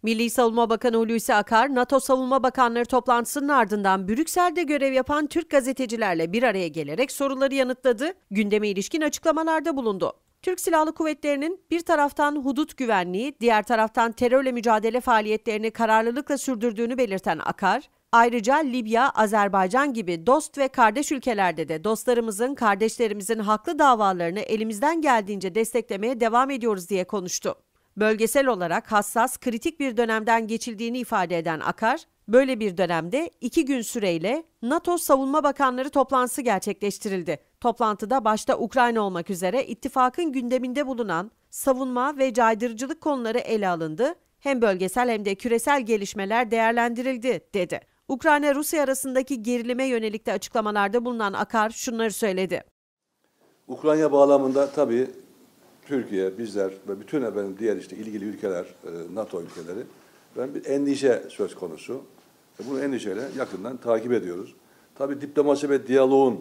Milli Savunma Bakanı Hulusi Akar, NATO Savunma Bakanları toplantısının ardından Brüksel'de görev yapan Türk gazetecilerle bir araya gelerek soruları yanıtladı, gündeme ilişkin açıklamalarda bulundu. Türk Silahlı Kuvvetleri'nin bir taraftan hudut güvenliği, diğer taraftan terörle mücadele faaliyetlerini kararlılıkla sürdürdüğünü belirten Akar, ayrıca Libya, Azerbaycan gibi dost ve kardeş ülkelerde de dostlarımızın, kardeşlerimizin haklı davalarını elimizden geldiğince desteklemeye devam ediyoruz diye konuştu. Bölgesel olarak hassas, kritik bir dönemden geçildiğini ifade eden Akar, böyle bir dönemde 2 gün süreyle NATO Savunma Bakanları toplantısı gerçekleştirildi. Toplantıda başta Ukrayna olmak üzere ittifakın gündeminde bulunan savunma ve caydırıcılık konuları ele alındı, hem bölgesel hem de küresel gelişmeler değerlendirildi, dedi. Ukrayna-Rusya arasındaki gerilime yönelik de açıklamalarda bulunan Akar şunları söyledi. Ukrayna bağlamında tabii Türkiye, bizler ve bütün diğer ilgili ülkeler, NATO ülkeleri bir endişe söz konusu. Bunu endişeyle yakından takip ediyoruz. Tabii diplomasi ve diyaloğun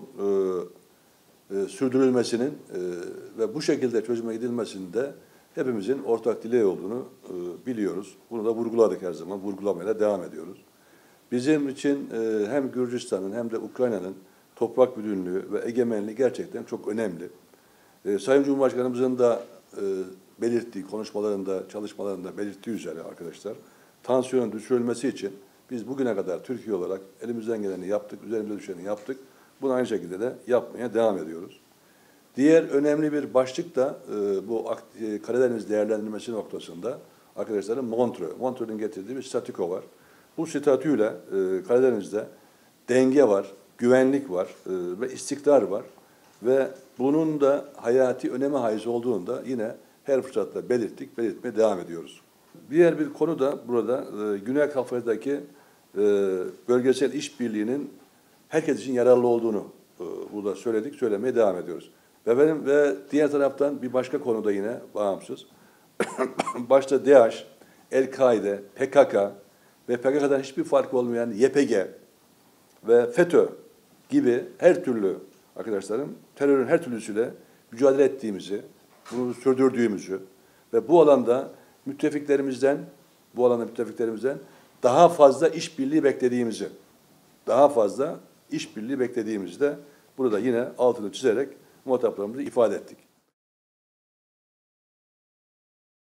sürdürülmesinin ve bu şekilde çözüme gidilmesinde hepimizin ortak dileği olduğunu biliyoruz. Bunu da vurguladık her zaman, vurgulamaya devam ediyoruz. Bizim için hem Gürcistan'ın hem de Ukrayna'nın toprak bütünlüğü ve egemenliği gerçekten çok önemli. Sayın Cumhurbaşkanımızın da belirttiği, konuşmalarında, çalışmalarında belirttiği üzere arkadaşlar, tansiyonun düşürülmesi için biz bugüne kadar Türkiye olarak elimizden geleni yaptık, üzerimize düşeni yaptık. Bunu aynı şekilde de yapmaya devam ediyoruz. Diğer önemli bir başlık da bu Karadeniz değerlendirmesi noktasında arkadaşların Montreux'ün getirdiği bir statüko var. Bu statüyle Karadeniz'de denge var, güvenlik var ve istikrar var. Ve bunun da hayati öneme haiz olduğunu da yine her fırsatta belirtmeye devam ediyoruz. Diğer bir konu da burada Güney Kafkas'taki bölgesel işbirliğinin herkes için yararlı olduğunu burada söyledik, söylemeye devam ediyoruz. Ve diğer taraftan bir başka konuda yine bağımsız. Başta DAEŞ, El-Kaide, PKK ve PKK'dan hiçbir farkı olmayan YPG ve FETÖ gibi her türlü arkadaşlarım terörün her türlüsüyle mücadele ettiğimizi, bunu sürdürdüğümüzü ve bu alanda müttefiklerimizden daha fazla işbirliği beklediğimizi de burada yine altını çizerek muhataplarımızı ifade ettik.